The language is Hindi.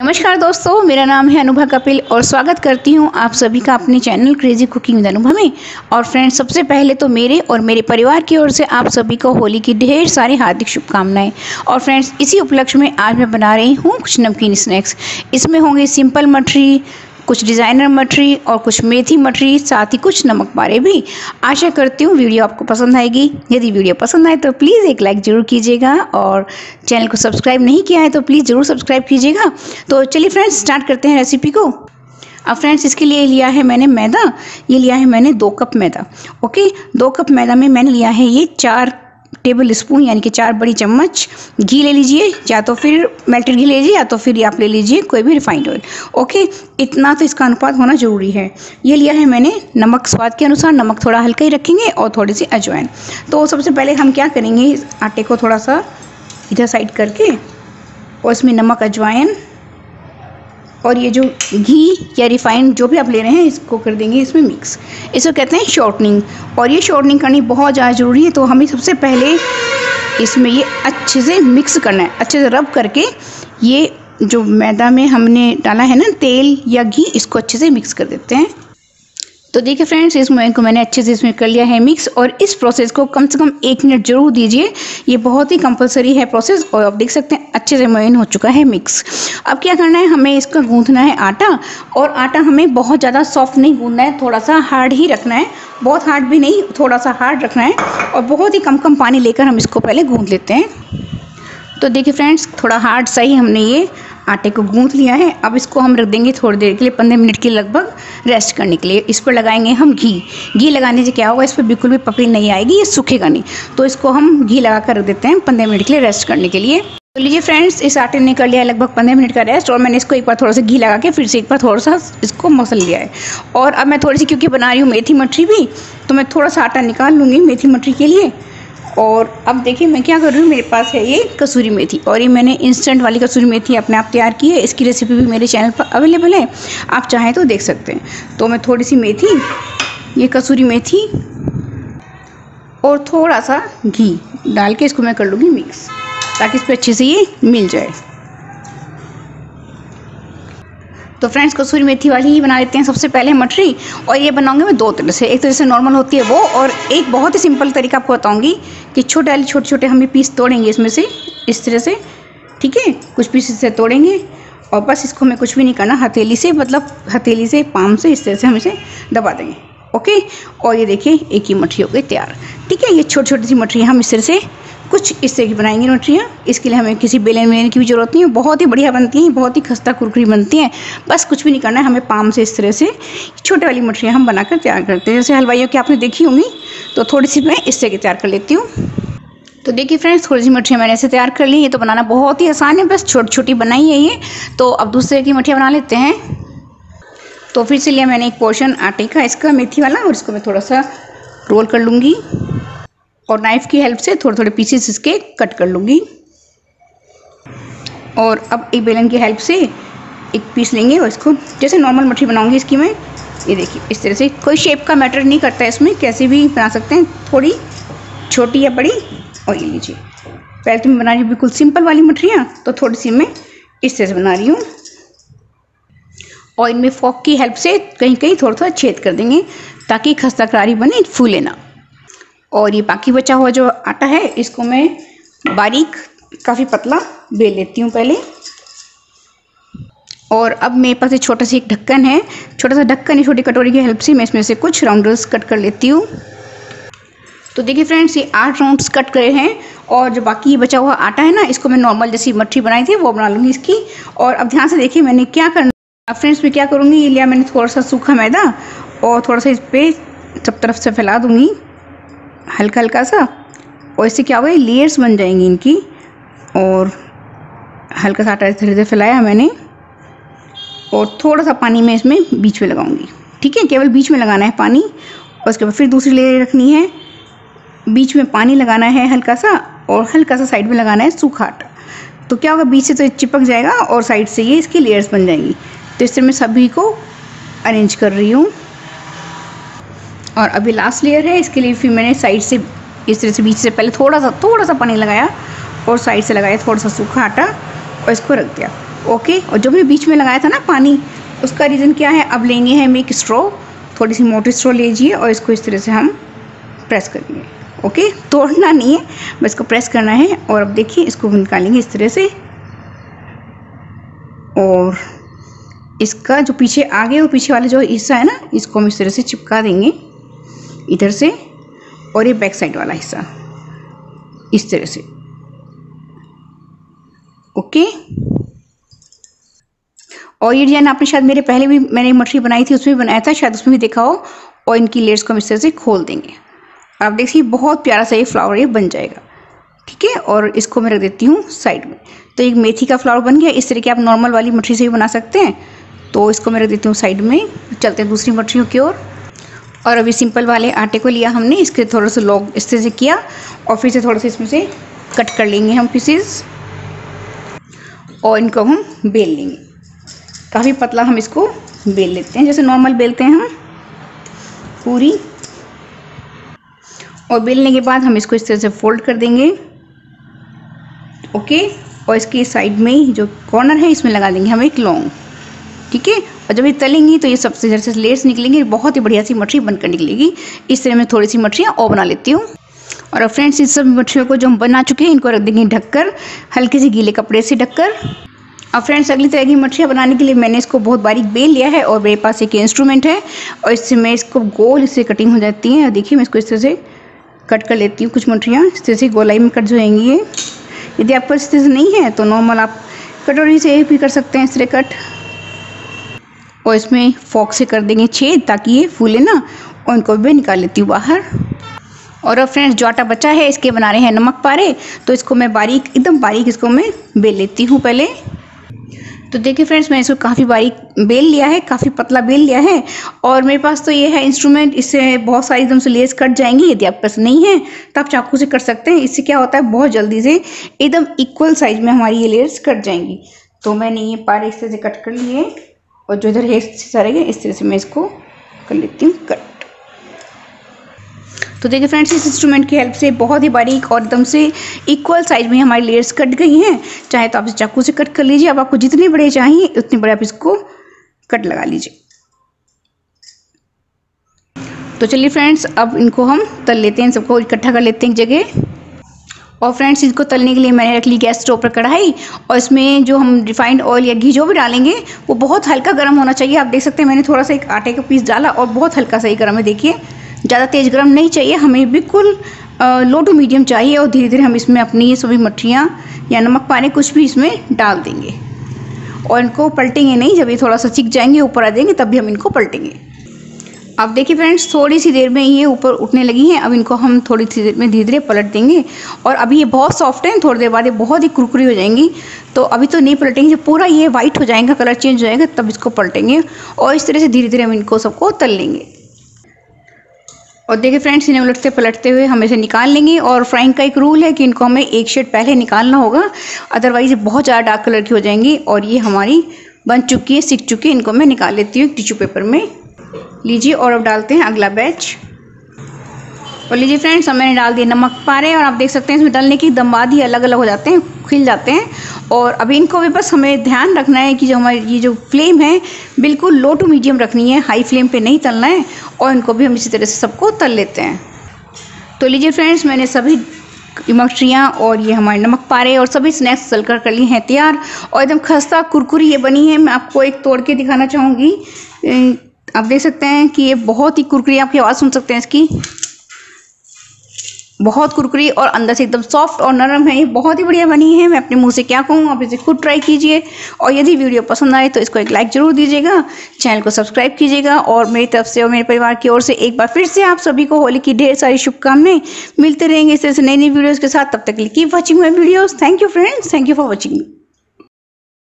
नमस्कार दोस्तों, मेरा नाम है अनुभा कपिल और स्वागत करती हूं आप सभी का अपने channel crazy cooking with Anubha में। और फ्रेंड्स, सबसे पहले तो मेरे और मेरे परिवार की ओर से आप सभी को होली की ढेर सारी हार्दिक शुभकामनाएं। और फ्रेंड्स, इसी उपलक्ष्य में आज मैं बना रही हूं कुछ नमकीन स्नैक्स। इसमें होंगे सिंपल मठरी, कुछ डिज़ाइनर मठरी और कुछ मेथी मठरी, साथ ही कुछ नमक पारे भी। आशा करती हूँ वीडियो आपको पसंद आएगी। यदि वीडियो पसंद आए तो प्लीज़ एक लाइक ज़रूर कीजिएगा और चैनल को सब्सक्राइब नहीं किया है तो प्लीज़ ज़रूर सब्सक्राइब कीजिएगा। तो चलिए फ्रेंड्स, स्टार्ट करते हैं रेसिपी को। अब फ्रेंड्स, इसके लिए लिया है मैंने मैदा। ये लिया है मैंने 2 कप मैदा। ओके, 2 कप मैदा में मैंने लिया है ये 4 टेबल स्पून यानी कि 4 बड़ी चम्मच घी ले लीजिए, या तो फिर मेल्टेड घी ले लीजिए या तो फिर आप ले लीजिए कोई भी रिफाइंड ऑयल। ओके, इतना तो इसका अनुपात होना ज़रूरी है। ये लिया है मैंने नमक स्वाद के अनुसार, नमक थोड़ा हल्का ही रखेंगे और थोड़ी सी अजवाइन। तो सबसे पहले हम क्या करेंगे, इस आटे को थोड़ा सा इधर साइड करके और इसमें नमक, अजवाइन और ये जो घी या रिफाइंड जो भी आप ले रहे हैं इसको कर देंगे इसमें मिक्स। इसको कहते हैं शॉर्टनिंग, और ये शॉर्टनिंग करनी बहुत ज़्यादा ज़रूरी है। तो हमें सबसे पहले इसमें ये अच्छे से मिक्स करना है, अच्छे से रब करके ये जो मैदा में हमने डाला है ना तेल या घी, इसको अच्छे से मिक्स कर देते हैं। तो देखिए फ्रेंड्स, इस मोइन को मैंने अच्छे से इसमें कर लिया है मिक्स, और इस प्रोसेस को कम से कम 1 मिनट जरूर दीजिए। ये बहुत ही कंपलसरी है प्रोसेस। और आप देख सकते हैं अच्छे से मोइन हो चुका है मिक्स। अब क्या करना है, हमें इसका गूंथना है आटा। और आटा हमें बहुत ज़्यादा सॉफ्ट नहीं गूंथना है, थोड़ा सा हार्ड ही रखना है। बहुत हार्ड भी नहीं, थोड़ा सा हार्ड रखना है। और बहुत ही कम पानी लेकर हम इसको पहले गूंथ लेते हैं। तो देखिए फ्रेंड्स, थोड़ा हार्ड सा ही हमने ये आटे को गूंथ लिया है। अब इसको हम रख देंगे थोड़ी देर के लिए, 15 मिनट के लगभग रेस्ट करने के लिए। इस पर लगाएंगे हम घी। घी लगाने से क्या होगा, इस पर बिल्कुल भी पपड़ी नहीं आएगी, ये सूखेगा नहीं। तो इसको हम घी लगा कर रख देते हैं 15 मिनट के लिए रेस्ट करने के लिए। तो लीजिए फ्रेंड्स, इस आटे ने कर लिया है लगभग 15 मिनट का रेस्ट, और मैंने इसको एक बार थोड़ा सा घी लगा के फिर से एक बार थोड़ा सा इसको मसल लिया है। और अब मैं थोड़ी सी, क्योंकि बना रही हूँ मेथी मठरी भी, तो मैं थोड़ा सा आटा निकाल लूँगी मेथी मठरी के लिए। और अब देखिए मैं क्या कर रही हूँ, मेरे पास है ये कसूरी मेथी, और ये मैंने इंस्टेंट वाली कसूरी मेथी अपने आप तैयार की है। इसकी रेसिपी भी मेरे चैनल पर अवेलेबल है, आप चाहें तो देख सकते हैं। तो मैं थोड़ी सी मेथी, ये कसूरी मेथी और थोड़ा सा घी डाल के इसको मैं कर लूँगी मिक्स, ताकि इस पर अच्छे से ये मिल जाए। तो फ्रेंड्स, कसूरी मेथी वाली ही बना लेते हैं सबसे पहले मठरी। और ये बनाऊंगी मैं 2 तरह से, एक तरह से नॉर्मल होती है वो, और एक बहुत ही सिंपल तरीका आपको बताऊंगी कि छोटे छोटे हम पीस तोड़ेंगे इसमें से, इस तरह से। ठीक है, कुछ पीस से तोड़ेंगे और बस इसको हमें कुछ भी नहीं करना, हथेली से, मतलब हथेली से, पाम से इस तरह से हम इसे दबा देंगे। ओके, और ये देखिए एक ही मठरी हो गई तैयार। ठीक है, ये छोटी सी मठरी हम इस तरह से कुछ इस तरह की बनाएंगे मठरियाँ। इसके लिए हमें किसी बेलन की भी ज़रूरत नहीं है, बहुत ही बढ़िया बनती हैं, बहुत ही खस्ता कुरकुरी बनती हैं। बस कुछ भी नहीं करना है, हमें पाम से इस तरह से छोटे वाली मठरियाँ हम बनाकर तैयार करते हैं। जैसे हलवाइयों की आपने देखी होंगी, तो थोड़ी सी मैं इस तरह की तैयार कर लेती हूँ। तो देखिए फ्रेंड्स, थोड़ी सी मठरियाँ मैंने ऐसे तैयार कर ली। ये तो बनाना बहुत ही आसान है, बस छोटी छोटी बनाई है ये। तो अब दूसरे की मठरियाँ बना लेते हैं। तो फिर से लिया मैंने एक पोर्शन आटे का, इसका मेथी वाला, और इसको मैं थोड़ा सा रोल कर लूँगी और नाइफ़ की हेल्प से थोड़े थोड़े पीसेस इसके कट कर लूँगी। और अब एक बेलन की हेल्प से एक पीस लेंगे और इसको, जैसे नॉर्मल मठरी बनाऊँगी इसकी मैं, ये देखिए इस तरह से। कोई शेप का मैटर नहीं करता है इसमें, कैसे भी बना सकते हैं, थोड़ी छोटी या बड़ी। और ये लीजिए, पहले तो मैं बना रही हूँ बिल्कुल सिंपल वाली मठरियाँ, तो थोड़ी सी मैं इस तरह से बना रही हूँ। और इनमें फॉक की हेल्प से कहीं कहीं थोड़ा थोड़ा छेद कर देंगे, ताकि खस्ता करारी बने, फूले ना। और ये बाकी बचा हुआ जो आटा है, इसको मैं बारीक, काफ़ी पतला बेल लेती हूँ पहले। और अब मेरे पास एक छोटा सा एक ढक्कन है, छोटा सा ढक्कन है, छोटी कटोरी की हेल्प से मैं इसमें से कुछ राउंडर्स कट कर लेती हूँ। तो देखिए फ्रेंड्स, ये 8 राउंड्स कट करे हैं। और जो बाकी बचा हुआ आटा है ना, इसको मैं नॉर्मल जैसी मठरी बनाई थी वो बना लूँगी इसकी। और अब ध्यान से देखिए मैंने क्या करना। अब फ्रेंड्स, मैं क्या करूँगी, ये लिया मैंने थोड़ा सा सूखा मैदा, और थोड़ा सा इस पर सब तरफ से फैला दूँगी हल्का हल्का सा। और इससे क्या होगा, लेयर्स बन जाएंगी इनकी। और हल्का सा आटा धीरे धीरे फैलाया मैंने, और थोड़ा सा पानी मैं इसमें बीच में लगाऊंगी। ठीक है, केवल बीच में लगाना है पानी। और उसके बाद फिर दूसरी लेयर रखनी है, बीच में पानी लगाना है हल्का सा, और हल्का सा साइड में लगाना है सूखा आटा। तो क्या होगा, बीच से तो चिपक जाएगा और साइड से ये इसकी लेयर्स बन जाएंगी। तो इस तरह मैं सभी को अरेंज कर रही हूँ। और अभी लास्ट लेयर है, इसके लिए फिर मैंने साइड से इस तरह से बीच से पहले थोड़ा सा पानी लगाया, और साइड से लगाया थोड़ा सा सूखा आटा, और इसको रख दिया। ओके। और जो भी बीच में लगाया था ना पानी, उसका रीज़न क्या है, अब लेंगे हम एक स्ट्रॉ, थोड़ी सी मोटी स्ट्रॉ लीजिए और इसको इस तरह से हम प्रेस करेंगे। ओके, तोड़ना नहीं है, बस इसको प्रेस करना है। और अब देखिए इसको निकालेंगे इस तरह से, और इसका जो पीछे आगे और पीछे वाला जो हिस्सा है ना, इसको हम इस तरह से चिपका देंगे इधर से, और ये बैक साइड वाला हिस्सा इस तरह से। ओके। और ये डिजाइन आपने शायद मेरे पहले भी मैंने मछली बनाई थी उसमें भी बनाया था, शायद उसमें भी देखा हो। और इनकी लेयर्स को हम इस तरह से खोल देंगे। आप देखिए बहुत प्यारा सा ये फ्लावर ये बन जाएगा। ठीक है, और इसको मैं रख देती हूँ साइड में। तो एक मेथी का फ्लावर बन गया। इस तरह के आप नॉर्मल वाली मछली से भी बना सकते हैं। तो इसको मैं रख देती हूँ साइड में। चलते हैं दूसरी मछलियों की ओर। और अभी सिंपल वाले आटे को लिया हमने, इसके थोड़ा सा लॉग इस तरह से किया, और फिर से थोड़ा सा इसमें से कट कर लेंगे हम पीसेस, और इनको हम बेल लेंगे। काफ़ी पतला हम इसको बेल लेते हैं, जैसे नॉर्मल बेलते हैं हम पूरी। और बेलने के बाद हम इसको इस तरह से फोल्ड कर देंगे। ओके। और इसके साइड में जो कॉर्नर है इसमें लगा देंगे हम एक लौंग। ठीक है। और जब ये तलेंगी तो ये सबसे जैसे लेयर्स निकलेंगी, बहुत ही बढ़िया सी मछली बनकर निकलेगी। इस तरह मैं थोड़ी सी मछलियाँ और बना लेती हूँ। और अब फ्रेंड्स, इस सब मछलियों को जो हम बना चुके हैं इनको रख देंगे ढककर, हल्के से गीले कपड़े से ढककर। अब फ्रेंड्स, अगली तरह की मछलियाँ बनाने के लिए मैंने इसको बहुत बारीक बेल लिया है, और मेरे पास एक इंस्ट्रूमेंट है, और इससे मैं इसको गोल इससे कटिंग हो जाती है। देखिए मैं इसको इस तरह से कट कर लेती हूँ। कुछ मछलियाँ इस तरह से गोलाई में कट जाएंगी। ये यदि आपको इस तरह से नहीं है तो नॉर्मल आप कटोरी से भी कर सकते हैं इस तरह कट। और इसमें फोक से कर देंगे छेद ताकि ये फूले ना, और इनको भी निकाल लेती हूँ बाहर। और अब फ्रेंड्स, जो आटा बचा है इसके बना रहे हैं नमक पारे। तो इसको मैं बारीक, एकदम बारीक इसको मैं बेल लेती हूँ पहले। तो देखिए फ्रेंड्स, मैंने इसको काफ़ी बारीक बेल लिया है, काफ़ी पतला बेल लिया है। और मेरे पास तो ये है इंस्ट्रूमेंट, इससे बहुत सारी एकदम से लेयर्स कट जाएंगी। यदि आपके पास नहीं है तो आप चाकू से कर सकते हैं। इससे क्या होता है, बहुत जल्दी से एकदम इक्वल साइज में हमारी ये लेयर्स कट जाएंगी। तो मैंने ये पारे इस तरह से कट कर लिए, और जो इधर है सारे इस तरह से मैं इसको कर लेती हूँ कट। तो देखिए फ्रेंड्स, इस इंस्ट्रूमेंट की हेल्प से बहुत ही बारीक और एकदम से इक्वल साइज में हमारी लेयर्स कट गई हैं। चाहे तो आप इसे चाकू से कट कर लीजिए, अब आपको जितने बड़े चाहिए उतने बड़े आप इसको कट लगा लीजिए। तो चलिए फ्रेंड्स, अब इनको हम तल लेते हैं, सबको इकट्ठा कर लेते हैं एक जगह। और फ्रेंड्स, इसको तलने के लिए मैंने रख ली गैस स्टोव पर कढ़ाई, और इसमें जो हम रिफाइंड ऑयल या घी जो भी डालेंगे वो बहुत हल्का गर्म होना चाहिए। आप देख सकते हैं मैंने थोड़ा सा एक आटे का पीस डाला और बहुत हल्का सा ही गर्म है। देखिए ज़्यादा तेज़ गर्म नहीं चाहिए, हमें बिल्कुल लो टू मीडियम चाहिए। और धीरे धीरे हम इसमें अपनी ये सभी मछलियाँ या नमक पानी कुछ भी इसमें डाल देंगे, और इनको पलटेंगे नहीं। जब ये थोड़ा सा चिक जाएंगे, ऊपर आ जाएंगे, तब भी हम इनको पलटेंगे। अब देखिए फ्रेंड्स, थोड़ी सी देर में ये ऊपर उठने लगी हैं। अब इनको हम थोड़ी सी देर में धीरे धीरे पलट देंगे। और अभी ये बहुत सॉफ्ट है, थोड़ी देर बाद ये बहुत ही कुरकुरी हो जाएंगी। तो अभी तो नहीं पलटेंगे, जब पूरा ये वाइट हो जाएगा, कलर चेंज हो जाएगा, तब इसको पलटेंगे। और इस तरह से धीरे धीरे हम इनको सबको तल लेंगे। और देखिए फ्रेंड्स, इन्हें उलटते पलटते हुए हम इसे निकाल लेंगे। और फ्राइंग का एक रूल है कि इनको हमें एक शेड पहले निकालना होगा, अदरवाइज ये बहुत ज़्यादा डार्क कलर की हो जाएंगी। और ये हमारी बन चुकी है, सीख चुकी है। इनको मैं निकाल लेती हूँ टिश्यू पेपर में। लीजिए, और अब डालते हैं अगला बैच। और लीजिए फ्रेंड्स, अब मैंने डाल दिए नमक पारे, और आप देख सकते हैं इसमें डालने के एकदम बाद ही अलग अलग हो जाते हैं, खिल जाते हैं। और अभी इनको भी बस हमें ध्यान रखना है कि जो हमारी ये जो फ्लेम है बिल्कुल लो टू मीडियम रखनी है, हाई फ्लेम पे नहीं तलना है। और इनको भी हम इसी तरह से सबको तल लेते हैं। तो लीजिए फ्रेंड्स, मैंने सभी मछलियाँ और ये हमारे नमक पारे और सभी स्नैक्स तल कर लिए हैं तैयार, और एकदम खस्ता कुरकुरी ये बनी है। मैं आपको एक तोड़ के दिखाना चाहूँगी। आप देख सकते हैं कि ये बहुत ही कुरकुरी, आपकी आवाज़ सुन सकते हैं इसकी, बहुत कुरकुरी और अंदर से एकदम सॉफ्ट और नरम है। ये बहुत ही बढ़िया बनी है, मैं अपने मुंह से क्या कहूँ, आप इसे खुद ट्राई कीजिए। और यदि वीडियो पसंद आए तो इसको एक लाइक ज़रूर दीजिएगा, चैनल को सब्सक्राइब कीजिएगा। और मेरी तरफ से और मेरे परिवार की ओर से एक बार फिर से आप सभी को होली की ढेर सारी शुभकामनाएं। मिलते रहेंगे इस तरह से नई नई वीडियोज़ के साथ। तब तक के लिए keep watching my videos. Thank you friends, thank you for watching.